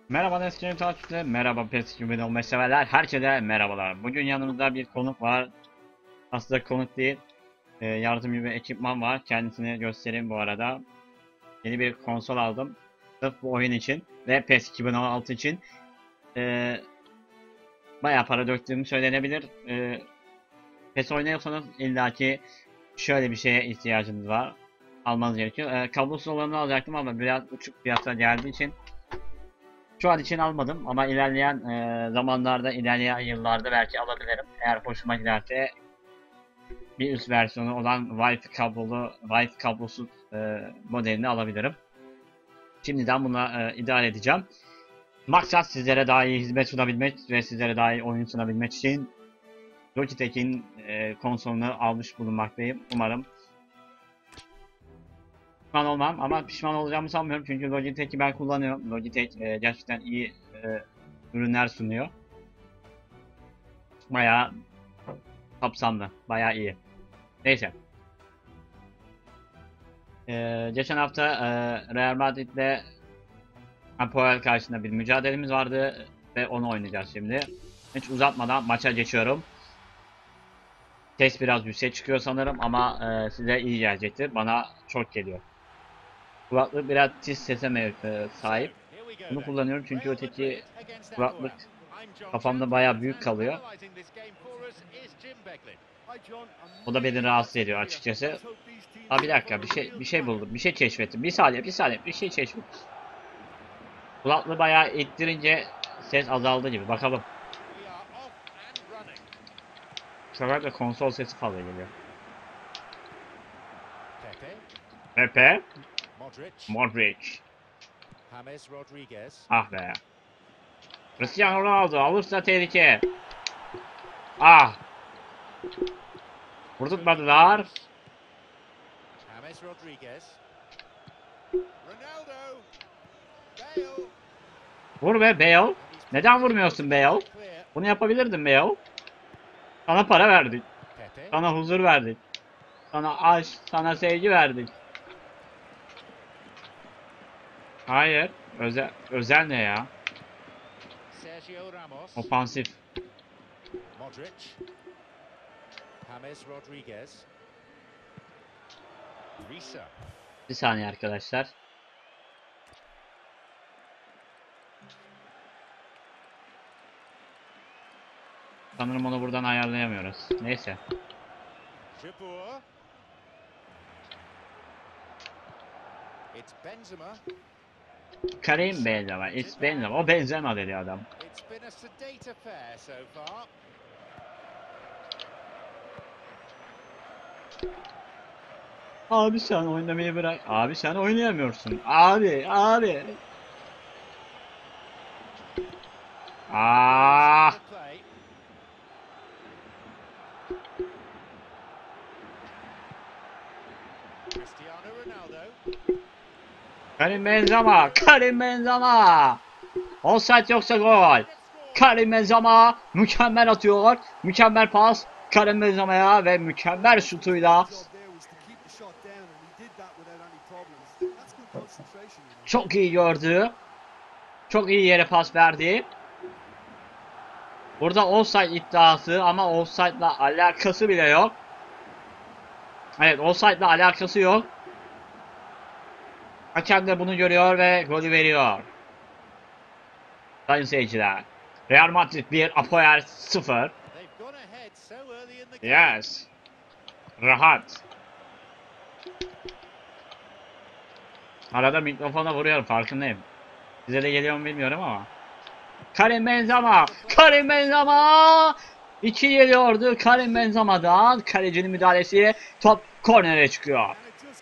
Merhaba eski takipçiler, merhaba PES 2015 severler, herkese merhabalar. Bugün yanımızda bir konuk var. Aslında konuk değil, yardımcı bir ekipman var. Kendisini göstereyim bu arada. Yeni bir konsol aldım. Sırf bu oyun için ve PES 2016 için e, bayağı para döktüğümü söylenebilir. PES oynuyorsanız illaki şöyle bir şeye ihtiyacınız var. Almanız gerekiyor. Kablosuz olanını alacaktım ama biraz uçuk fiyata geldiği için şu an için almadım ama ilerleyen zamanlarda, ilerleyen yıllarda belki alabilirim. Eğer hoşuma giderse bir üst versiyonu olan Wi-Fi kablosuz modelini alabilirim. Şimdiden buna idare edeceğim. Maksat sizlere daha iyi hizmet sunabilmek ve sizlere daha iyi oyun sunabilmek için Logitech'in konsolunu almış bulunmaktayım. Umarım pişman olmam ama pişman olacağımı sanmıyorum çünkü Logitech'i ben kullanıyorum. Logitech gerçekten iyi ürünler sunuyor. Bayağı kapsamlı, bayağı iyi. Neyse. Geçen hafta Real Madrid'le Apoel karşısında bir mücadelemiz vardı ve onu oynayacağız şimdi. Hiç uzatmadan maça geçiyorum. Ses biraz yüksek çıkıyor sanırım ama size iyi gelecektir. Bana çok geliyor. Kulaklık biraz tiz sese sahip. Bunu kullanıyorum çünkü öteki kulaklık kafamda bayağı büyük kalıyor. O da beni rahatsız ediyor açıkçası. Aa, bir dakika, bir şey buldum. Bir şey keşfettim. Bir saniye, bir şey keşfettim. Kulaklığı bayağı ittirince ses azaldı gibi. Bakalım. Bu sefer de konsol sesi fazla geliyor. Pepe. Modric. Ah be. Cristiano Ronaldo alırsa tehlike. Ah. Vurdurtmadılar. Vur be Bale. Neden vurmuyorsun Bale? Bunu yapabilirdin Bale. Sana para verdik. Sana huzur verdik. Sana aşk, sana sevgi verdik. Hayır. Özel ne ya? Ofansif. Bir saniye arkadaşlar. Sanırım onu buradan ayarlayamıyoruz. Neyse. Karim Benzema. It's Benzema. O Benzema dedi adam. Abi sen oynamayı bırak. Abi sen oynayamıyorsun. Abi. Ah. Karim Benzema. Offside yoksa gol. Karim Benzema mükemmel atıyor. Mükemmel pas Karim Benzema'ya ve mükemmel şutuyla çok iyi gördü. Çok iyi yere pas verdi. Burada offside iddiası ama offside'la alakası bile yok. Evet, offside'la alakası yok. Hakem de bunu görüyor ve golü veriyor. Sayın seyirciler. Real Madrid 1, Apoel 0. Yes. Rahat. Arada mikrofona vuruyorum, farkındayım. Size de geliyor mu bilmiyorum ama. Karim Benzema 2 geliyordu Karim Benzema'dan. Kalecinin müdahalesi, top kornere çıkıyor.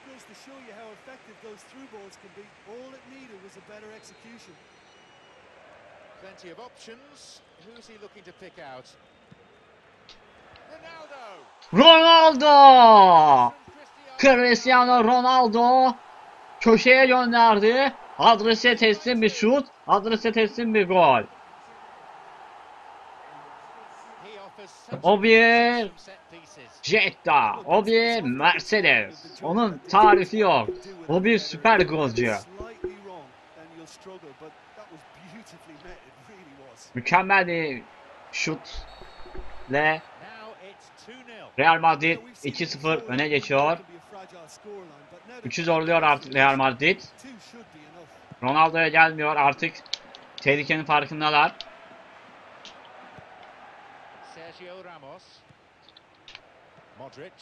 Ronaldo! Cristiano Ronaldo köşeye gönderdi. Adrese teslim bir şut, adrese teslim bir gol. O bir Jetta, o bir Mercedes. Onun tarifi yok. O bir süper golcü. Mükemmel bir şut ile Real Madrid 2-0 öne geçiyor. 3'ü zorluyor artık Real Madrid. Ronaldo'ya gelmiyor artık. Tehlikenin farkındalar. Sergio Ramos. Modric.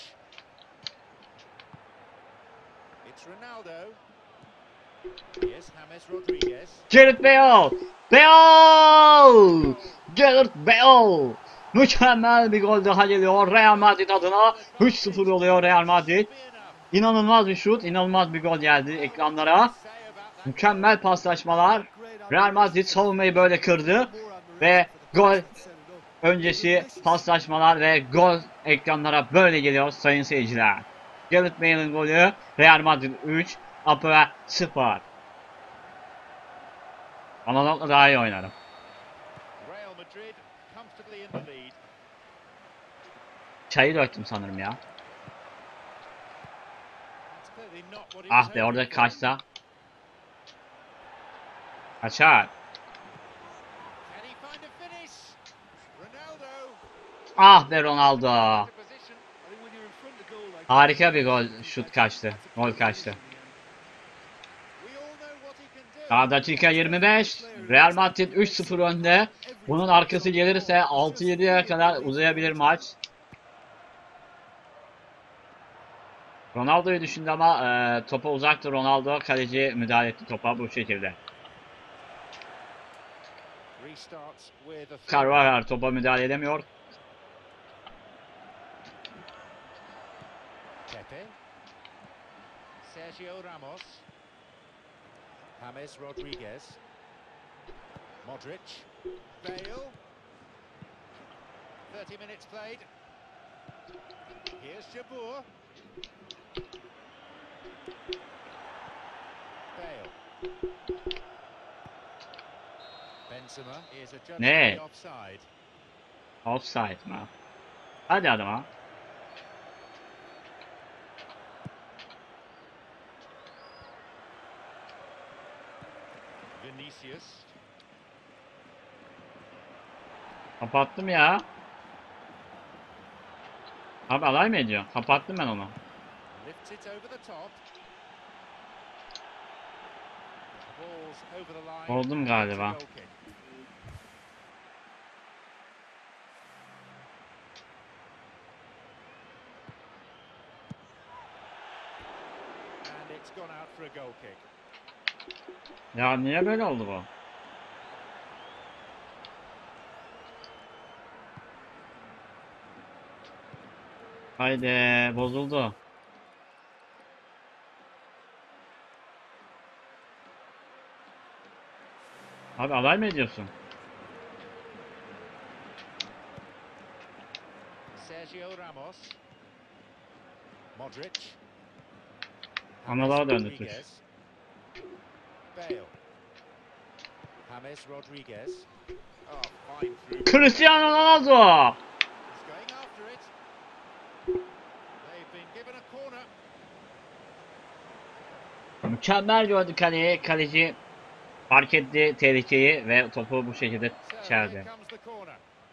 It's Ronaldo. Here's James Rodriguez. Gareth Bale! Bale! Gareth Bale! Mükemmel bir gol daha geliyor Real Madrid adına. 3-0 oluyor Real Madrid. İnanılmaz bir şut, inanılmaz bir gol geldi ekranlara. Mükemmel paslaşmalar. Real Madrid savunmayı böyle kırdı. Ve gol öncesi paslaşmalar ve gol ekranlara böyle geliyor sayın seyirciler. Gareth Bale'in golü, Real Madrid 3, Apoel 0. Analogla daha iyi oynarım. Çayı döktüm sanırım ya. Ah be, orada kaçsa. Kaçar. Ah be Ronaldo. Harika bir gol, şut kaçtı. Gol kaçtı. Daha dakika 25. Real Madrid 3-0 önde. Bunun arkası gelirse 6-7'ye kadar uzayabilir maç. Ronaldo'yu düşündü ama topa uzaktı Ronaldo. Kaleci müdahale etti topa bu şekilde. Carvajal topa müdahale edemiyor. Sergio Ramos. James Rodriguez. Modric. Bale. 30 minutes played. Here's Jabur. Bale. Benzema is adjudged Ne? offside. Offside mı? Hadi adama. Vinicius. Kapattım ya. Abi alay mı ediyor? Kapattım ben onu. Lifts it over the top. Ball's over the line. Oldum galiba. Goal kick. And it's gone out for a goal kick. Ya niye böyle oldu bu? Haydi, bozuldu. Abi alay mı ediyorsun? Sergio Ramos. Modric. Analara döndü tuş. Rodriguez. Bale. James Rodriguez. Oh, fine through. Cristiano Ronaldo! He's going after it. They've been given a corner. Mükemmel gördü kaleyi. Kaleci fark etti tehlikeyi ve topu bu şekilde So here çeldi. comes the corner.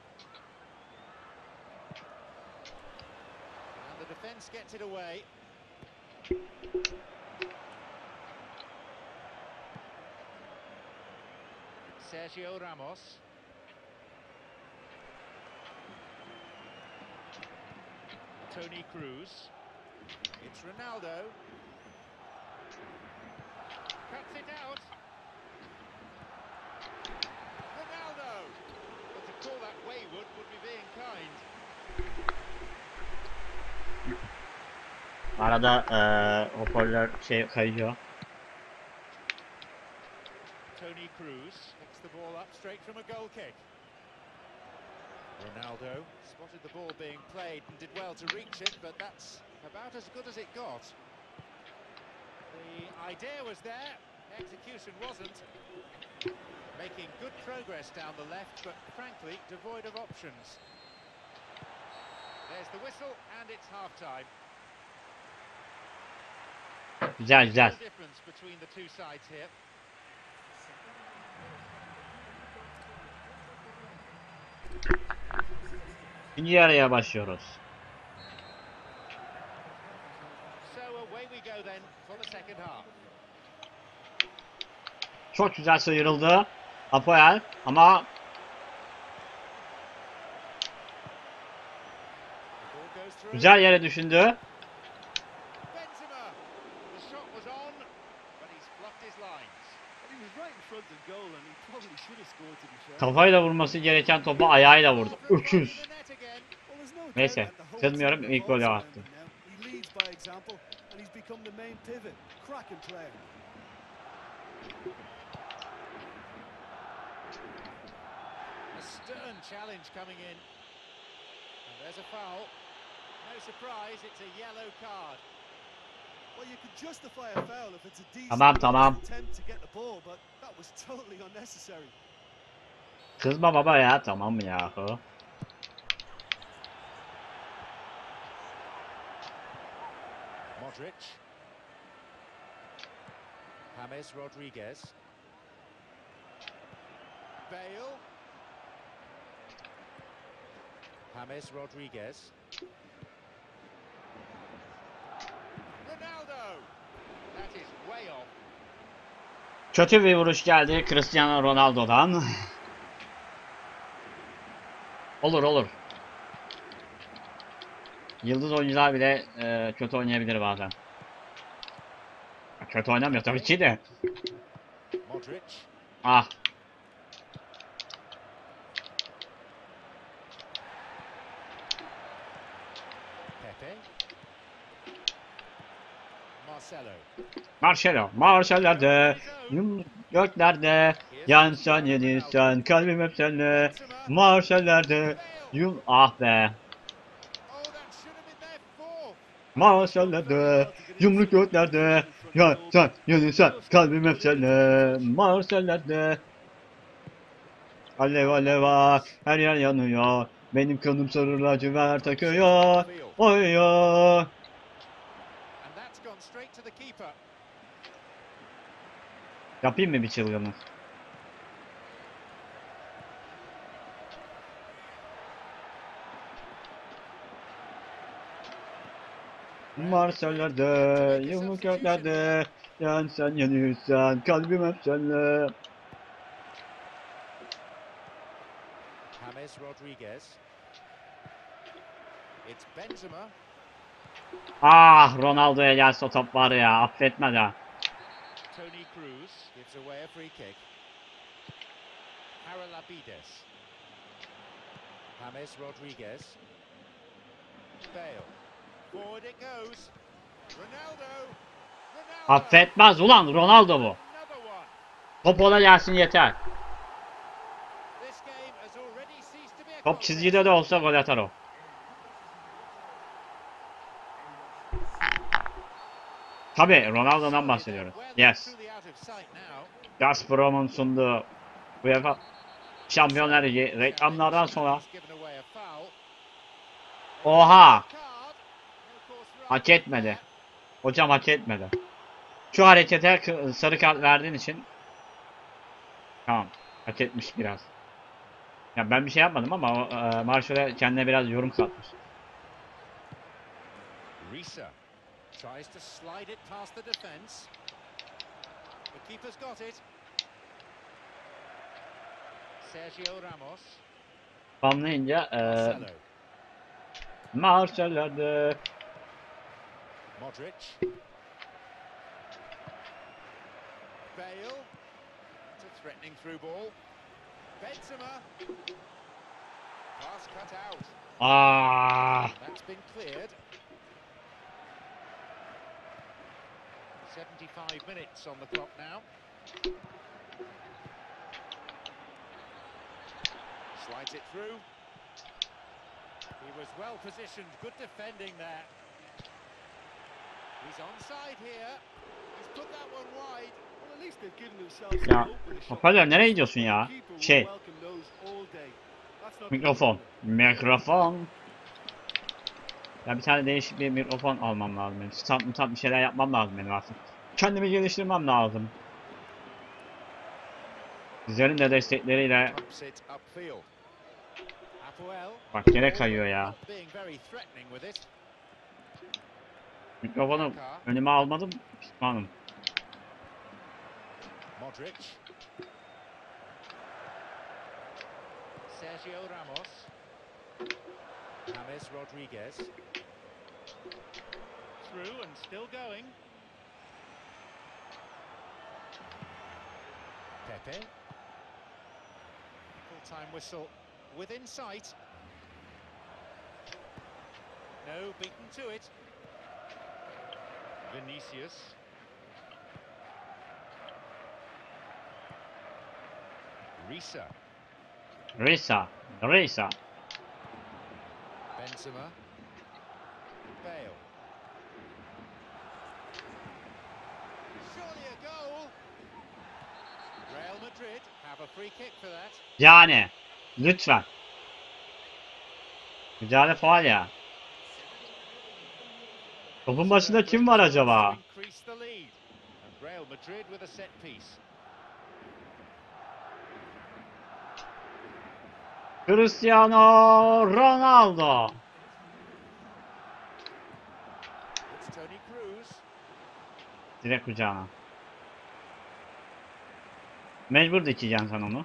And the defence gets it away. Sergio Ramos. Toni Kroos. It's Ronaldo. Cuts it out. Ronaldo. But to call that wayward would be being kind. Arada hoparlör kayıyor. Toni Kroos picks the ball up straight from a goal kick. Ronaldo spotted the ball being played and did well to reach it, but that's about as good as it got. The idea was there, execution wasn't. Making good progress down the left, but frankly devoid of options. There's the whistle and it's half-time. Güzel güzel. Difference between the two sides here. İkinci yarıya başlıyoruz. So away we go then for the second half. Çok güzel sıyrıldı Apoel ama The ball goes through. güzel yere düşündü. Benzema. The shot was on, but he's fluffed his lines. He was right in front of goal and he probably should have scored, to be fair. Kafayla vurması gereken topu ayağıyla vurdu. Far from right in Öküz. the net again. Well, there's no doubt Neyse, that the whole kızmıyorum, team ilk golü revolves attı. around him now. He leads by example and he's become the main pivot. Cracking player. A stern challenge coming in. And there's a foul. No surprise, it's a yellow card. Well, you could justify a foul if it's a decent Tamam. attempt to get the ball, but that was totally unnecessary. Kızma baba ya, tamam mı yahu? Modric. James Rodriguez. Bale. James Rodriguez. Ronaldo. That is way off. Kötü bir vuruş geldi Cristiano Ronaldo'dan. Olur. Yıldız oyuncular bile kötü oynayabilir bazen. Kötü oynamıyor tabii ki de. Modric. Ah. Pepe. Marcelo. Marşellerde, göklerde, yansan yenilsen, kalbim hep seninle. Marşellerde, ah be. Oh, that should have been their fourth. Marşellerde, yumruk göklerde, yansan yenilsen, kalbim hep seninle. Marşellerde. Alev alev ah, her yer yanıyor. Benim kanım sarı lacivert akıyor. Oy oy. And that's gone straight to the keeper. Yapayım mı bir çılgınlık? Marşellerde, yumruk göklerde, yansan yenilsen, kalbim hep seninle. James Rodriguez. It's Benzema. Ah, Ronaldo'ya gelse o top var ya, affetmez ha. Toni Kroos gives away a free kick. Haralabides. James Rodriguez. Bale. Forward it goes. Ronaldo. Affetmez ulan, Ronaldo bu. Another one. Top ona gelsin yeter. This game has already ceased to be a Top çizgide de olsa gol atar o. Tabii Ronaldo'dan bahsediyoruz. Yes. Gazprom'un sunduğu UEFA Şampiyonlar Ligi reklamlardan sonra. Oha! Hak etmedi. Hocam hak etmedi. Şu harekete sarı kart verdiğin için tamam, hak etmiş biraz. Ya ben bir şey yapmadım ama Marshall'a kendine biraz yorum katmış. Risa tries to slide it past the defense. The keeper's got it. Sergio Ramos. Spamlayınca Marcelo. Marshall'larda Modric. Bale. It's a threatening through ball. Benzema. Pass cut out. That's been cleared. 75 minutes on the clock now. Slides it through. He was well positioned. Good defending there. He's onside here. He's put that one wide. Well, at least they've given themselves Ya, some hope with a shot. hoparlör nereye gidiyorsun ya? The keeper will Şey, welcome those all day. That's not mikrofon. Mikrofon. Ya bir tane değişik bir mikrofon almam lazım benim. Stand bir şeyler yapmam lazım benim artık. Kendimi geliştirmem lazım. Sizlerin de destekleriyle Pumps it upfield. Hapoel. Bak gene kayıyor ya. Not being very threatening with it. Mikrofonu önüme almadım. Pişmanım. Modric. Sergio Ramos. James Rodriguez. Through and still going. Pepe. Full-time whistle within sight. No, beaten to it. Vinicius. Risa. Risa. Risa. Benzema. Bale. Surely a goal. Real Madrid have a free kick for that. Yani. Lütfen. Müdahale faul ya. Topun başında kim var acaba? Increase the lead. And Real Madrid with a set piece. Cristiano Ronaldo. It's Toni Kroos. Direkt kucağına. Mecbur dikeceksin sen onu.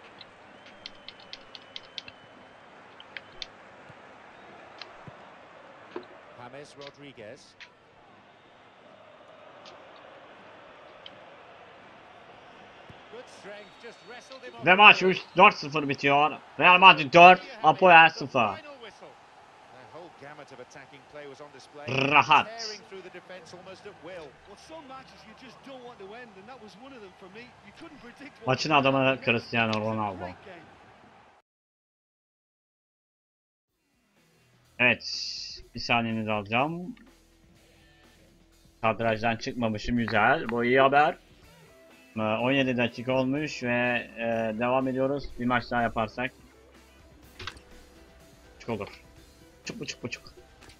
James Rodriguez. Good strength, just wrestled him off. Ve maç 4-0 bitiyor. Real Madrid 4, Apoel 0. Final whistle. The whole gamut of attacking play was on display. Rahat. Tearing through the defense almost at will. Well, some matches you just don't want to end, and that was one of them for me. You couldn't predict what Maçın would happen adamı next. Cristiano It was a Ronaldo. great game. Evet. Bir saniyenizi alacağım. Kadrajdan çıkmamışım, güzel. Bu iyi haber. 17 dakika olmuş ve devam ediyoruz. Bir maç daha yaparsak. Buçuk olur. Buçuk.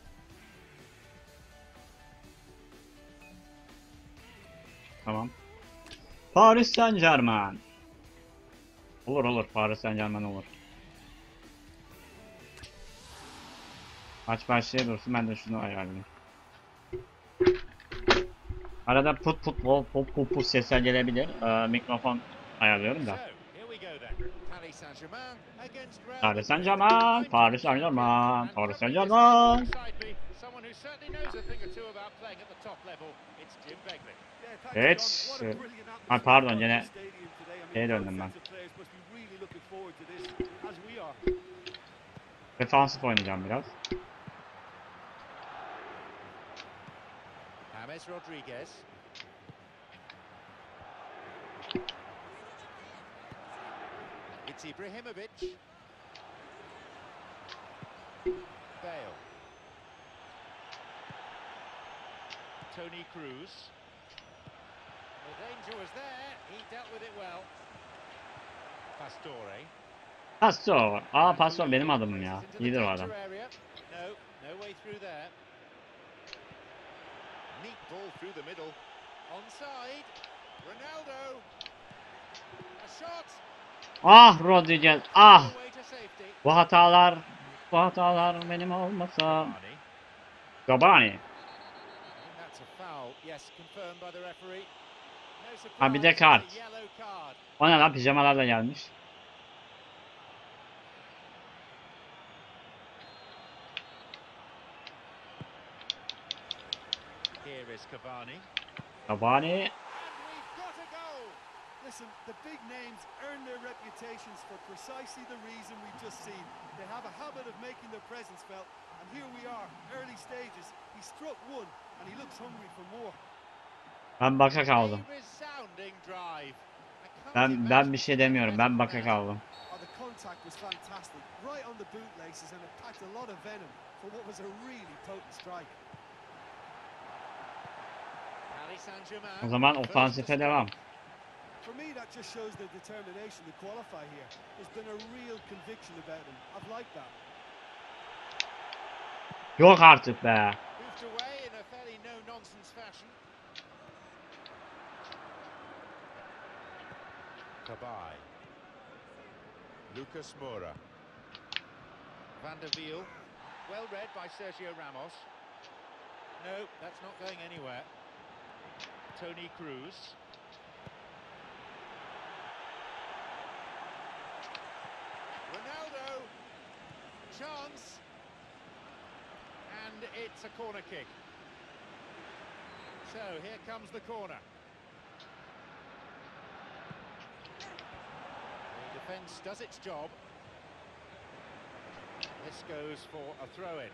Tamam. Paris Saint-Germain. Olur. Paris Saint-Germain olur. Maç başlaya dursun, ben de şunu ayarlayayım. Arada put sesler gelebilir. Mikrofon ayarlıyorum da. So, here we go then. Paris Saint-Germain against Real Paris Madrid. Saint-Germain, Paris Saint-Germain, And Paris covering this Saint-Germain. game beside me, someone who certainly knows a thing or two about playing at the top level. It's Jim Begley. Yeah, thanks, Evet. John. What a brilliant Ha, atmosphere pardon, in gene the stadium today. I mean, şeye both döndüm ben. sets of players must be really looking forward to this, as we are. Defansif oynayacağım biraz. James Rodriguez. It's Ibrahimovic. Bale. Toni Kroos. The danger was there. He dealt with it well. Pastore. Pastor. Pastor benim adımım ya. İyidir o adam. No, no way through there. Neat ball through the middle. Onside. Ronaldo. A shot. Rodriguez. Away to safety. Bu hatalar benim olmasa. Arnie. Gabani. I think that's a foul. Yes, confirmed by the referee. No surprise. Ha, bir de it's kart. a yellow card. O ne lan, pijamalarla gelmiş. Here is Cavani. Gabani. And we've got a goal. Listen, the big names earn their reputations for precisely the reason we've just seen. They have a habit of making their presence felt, and here we are, early stages. He struck one, and he looks hungry for more. Ben baka kaldım. A resounding drive. I can't Ben imagine bir şey demiyorum. Ben baka better. kaldım. Oh, the contact was fantastic, right on the bootlaces, and it packed a lot of venom for what was a really potent strike. Paris Saint-Germain. O zaman first to ofansife score. devam. For me, that just shows their determination to qualify here. There's been a real conviction about them. I've liked that. Yok artık be. Moved away in a fairly no-nonsense fashion. Kabay. Lucas Moura. Van der Wiel. Well read by Sergio Ramos. No, that's not going anywhere. Toni Kroos. Ronaldo. Chance. And it's a corner kick. So here comes the corner. The defence does its job. This goes for a throw-in.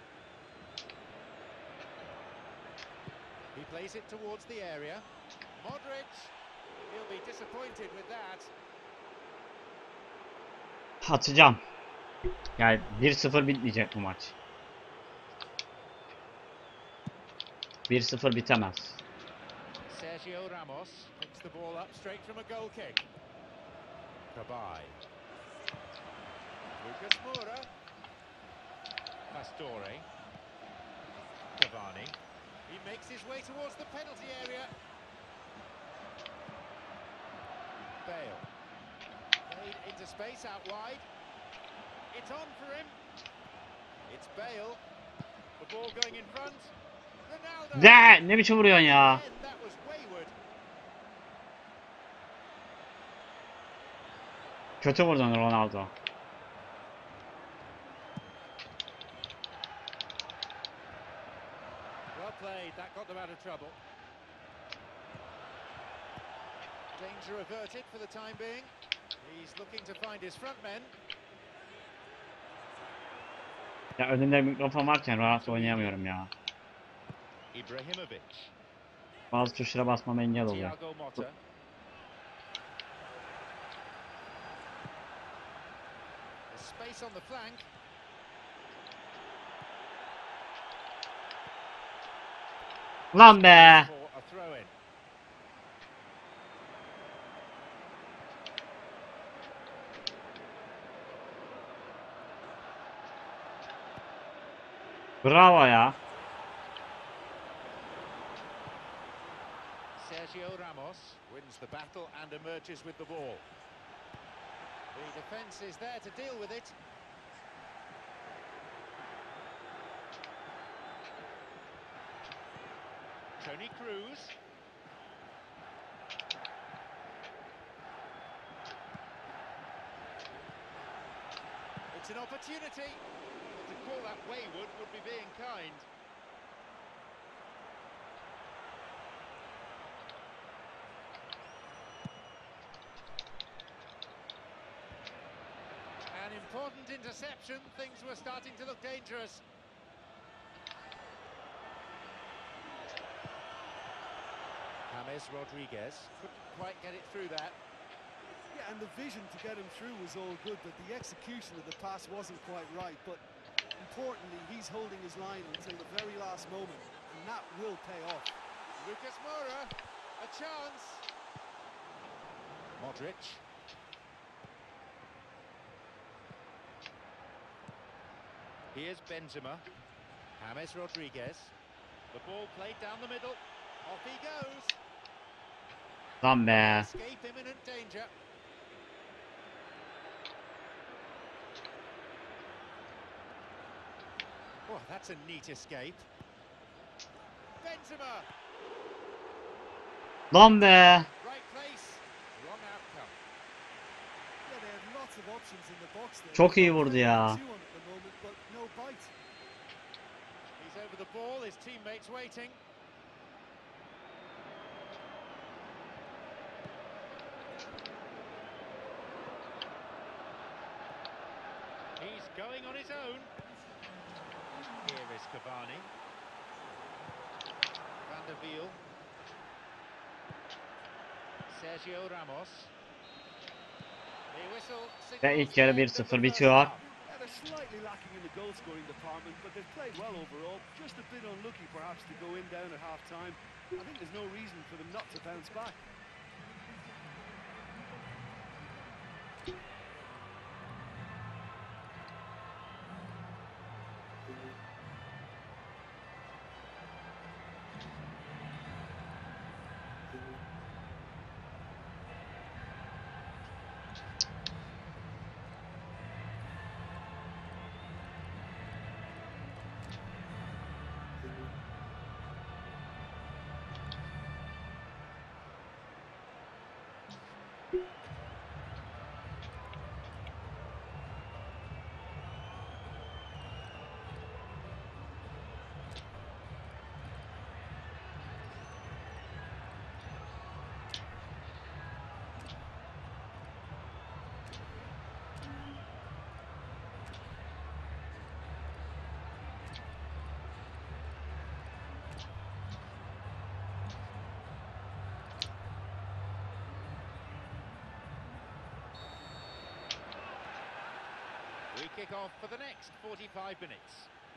He plays it towards the area. Modric. He'll be disappointed with that. Atacağım. Yani 1-0 bitmeyecek bu maç. 1-0 bitemez. Sergio Ramos picks the ball up straight from a goal kick. Kabay. Lucas Moura. Pastore. Cavani. He makes his way towards the penalty area. Bale. Played into space out wide. It's on for him. It's Bale. The ball going in front. Ronaldo. Ne biçim vuruyorsun ya? Again, that was wayward. Kötü vurdun Ronaldo. Well played, that got them out of trouble. Danger averted for the time being. He's looking to find his front men. Ya önünde mikrofon varken rahat oynayamıyorum ya. Ibrahimovic. Bazı tuşlara basmama engel oluyor. Thiago Motta. Space on the flank. Lan be! For a throw-in. Bravo ya. Sergio Ramos wins the battle and emerges with the ball. The defence is there to deal with it. Toni Kroos. It's an opportunity. But to call that wayward would be being kind. An important interception. Things were starting to look dangerous. James Rodriguez couldn't quite get it through that. Yeah, and the vision to get him through was all good, but the execution of the pass wasn't quite right. But importantly, he's holding his line until the very last moment, and that will pay off. Lucas Moura, a chance. Modric. Here's Benzema. James Rodriguez. The ball played down the middle. Off he goes. Lan be. Escape imminent danger. Oh, that's a neat escape. Benzema. Lan be. Right place. Wrong outcome. Yeah, they had lots of options in the box there. Çok iyi vurdu ya. Two on at the moment, but no bite. He's over the ball, his teammates waiting. He's going on his own. Here is Cavani. Van der Wiel. Sergio Ramos. The whistle Ve signals ilk the yarı end of the 1-0 first bitiyor. half. Yeah, they're slightly lacking in the goal scoring department, but they've played well overall. Just a bit unlucky perhaps to go in down at half time. I think there's no reason for them not to bounce back. We kick off for the next 45 minutes.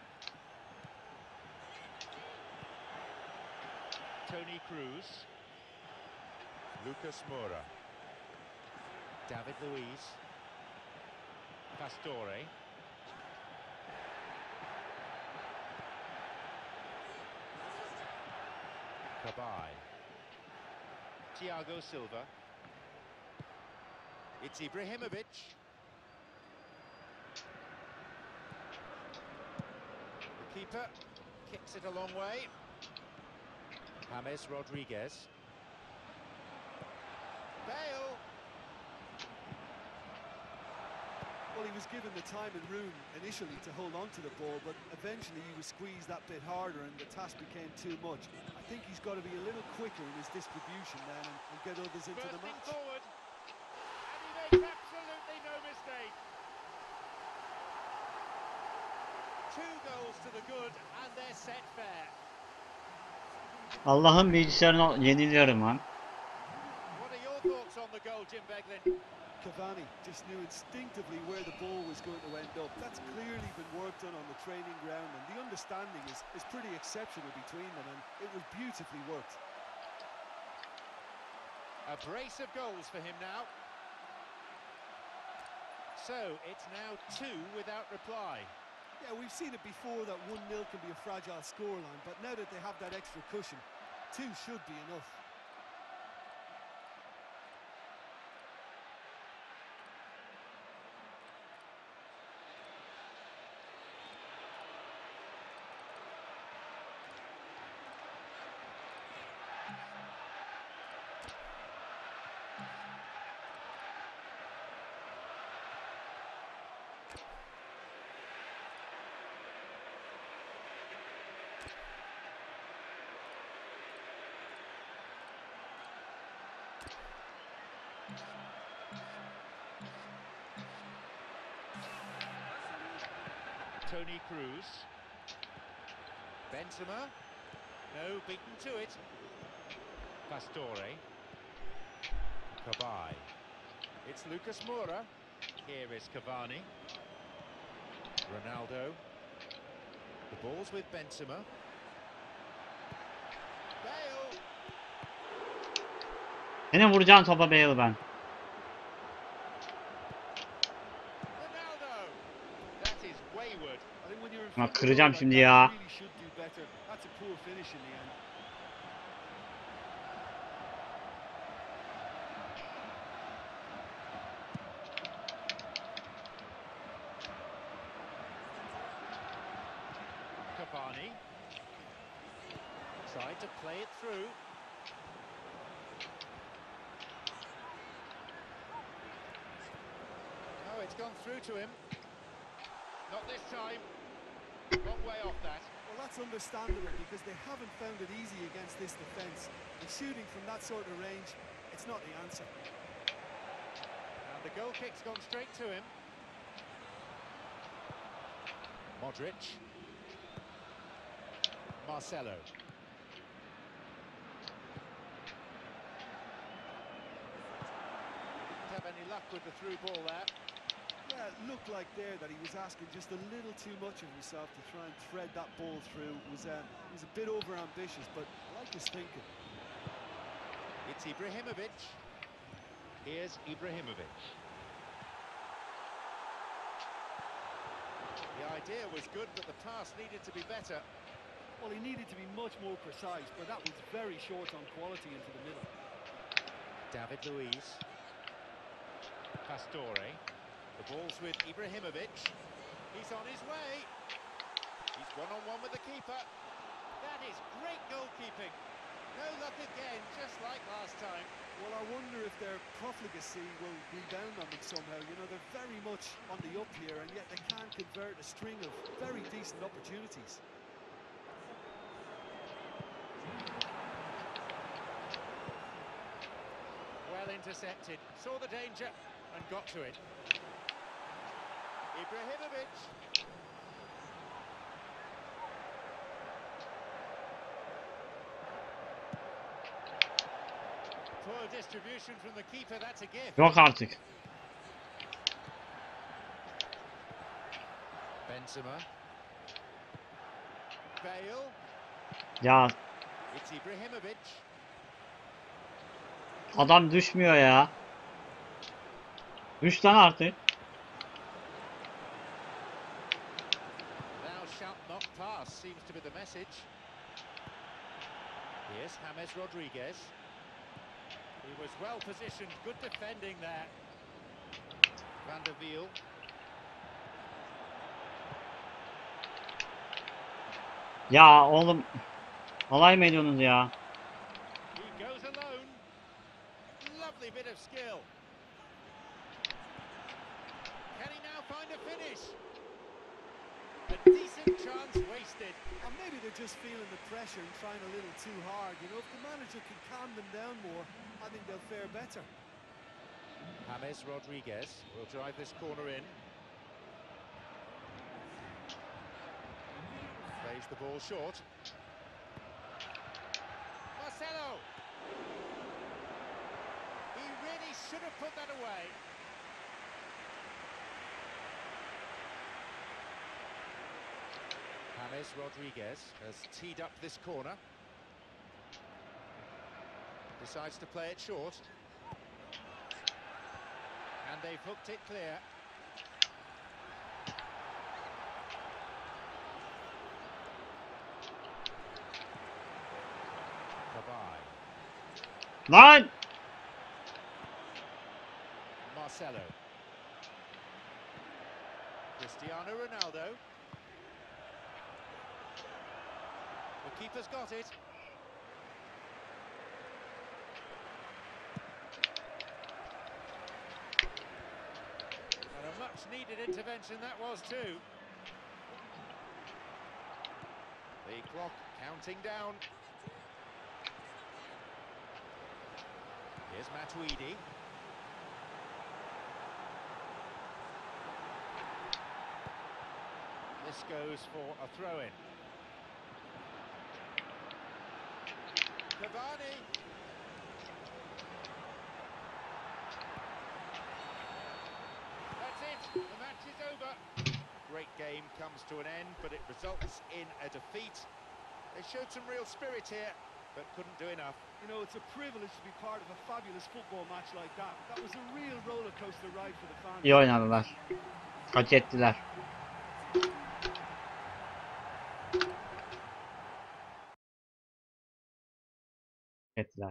Tony Cruz. Lucas Moura. David Luiz. Pastore. Kabay. Thiago Silva. It's Ibrahimovic. The keeper kicks it a long way. James Rodriguez. Bale. Well, he was given the time and room initially to hold on to the ball, but eventually he was squeezed that bit harder and the task became too much. I think he's got to be a little quicker in his distribution then and get others into the Bursting match. forward. And he makes absolutely no mistake. 2 goals to the good and they're set fair. Allah'ın bilgisayarına yeniliyorum lan. What are your thoughts on the goal, Jim Beglin? Cavani just knew instinctively where the ball was going to end up. That's clearly been worked on the training ground, and the understanding is pretty exceptional between them, and it was beautifully worked. A brace of goals for him now. So it's now 2 without reply. Yeah, we've seen it before that 1-0 can be a fragile scoreline, but now that they have that extra cushion, 2 should be enough. Tony Cruz. Benzema. No, beaten to it. Pastore. Kabay. It's Lucas Moura. Here is Cavani. Ronaldo. The ball's with Benzema. Bale. Yine vuracağım topa Bale ben. Ronaldo. That is wayward. I think when you're in Bak front of the kıracağım goal şimdi like that, ya. you really should do better. That's a poor finish in the end. Cavani. Tried to play it through. Oh, it's gone through to him. Not this time. Long way off that. Well, that's understandable because they haven't found it easy against this defence. And shooting from that sort of range, it's not the answer. And the goal kick's gone straight to him. Modric. Marcelo. Didn't have any luck with the through ball there. Yeah, it looked like there that he was asking just a little too much of himself to try and thread that ball through. It was a bit over-ambitious, but I like his thinking. It's Ibrahimovic. Here's Ibrahimovic. The idea was good, but the pass needed to be better. Well, he needed to be much more precise, but that was very short on quality into the middle. David Luiz. Pastore. The ball's with Ibrahimovic. He's on his way. He's one-on-one with the keeper. That is great goalkeeping. No luck again, just like last time. Well, I wonder if their profligacy will rebound on them somehow. You know, they're very much on the up here, and yet they can't convert a string of very decent opportunities. Well intercepted. Saw the danger and got to it. Ibrahimovic. Poor distribution from the keeper, that's a gift. Yok artık. Benzema. Bale. Ya It's Ibrahimovic. adam düşmüyor ya. Düş lan artık. Thou shalt not pass seems to be the message. Here's James Rodriguez. He was well positioned, good defending there. Van der Wiel. Ya oğlum. Alay mı ediyorsunuz ya? He goes alone. Lovely bit of skill. Can he now find a finish? A decent chance wasted. And maybe they're just feeling the pressure and trying a little too hard. You know, if the manager can calm them down more, I think they'll fare better. James Rodriguez will drive this corner in. Plays the ball short. Marcelo! He really should have put that away. James Rodriguez has teed up this corner. Decides to play it short. And they've hooked it clear. Kabay. Lan! Marcelo. Cristiano Ronaldo. The keeper's got it. And a much-needed intervention that was too. The clock counting down. Here's Matuidi. This goes for a throw-in. Cavani. That's it. The match is over. Great game comes to an end, but it results in a defeat. They showed some real spirit here, but couldn't do enough. You know, it's a privilege to be part of a fabulous football match like that. That was a real roller coaster ride for the fans. İyi oynadılar. Hak ettiler. Ettiler.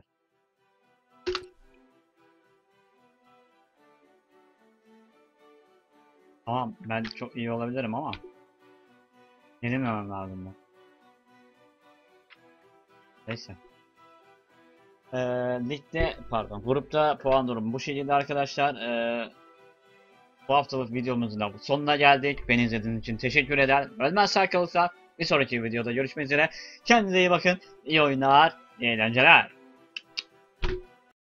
Tamam, ben çok iyi olabilirim ama yenilmemem lazım ben. Neyse. Ligde, pardon, grupta puan durumu bu şekilde arkadaşlar. Bu haftalık videomuzun da sonuna geldik. Beni izlediğiniz için teşekkür eder. Ölmez sağ kalırsa bir sonraki videoda görüşmek üzere. Kendinize iyi bakın. İyi oyunlar, iyi eğlenceler.